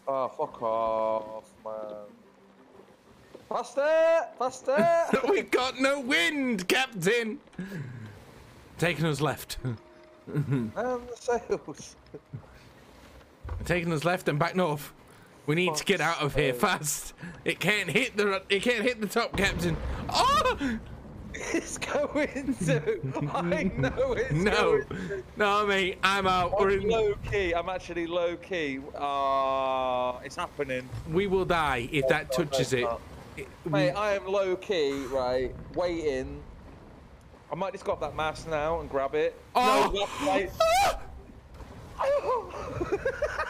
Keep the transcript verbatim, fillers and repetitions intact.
Oh, fuck off, man. Faster! Faster! We've got no wind, Captain! Taking us left. And the sails. Taking us left and back north. We need Fuck's to get out of here sake. fast. It can't hit the it can't hit the top, Captain. Oh! It's going to. I know it's No, going to. no, mate. I'm out. We're I'm in. low key. I'm actually low key. Ah, uh, it's happening. We will die if that No, no, touches no, it. no. It- Mate, we- I am low key, right? Waiting. I might just go up that mast now and grab it. Oh! No, that's right.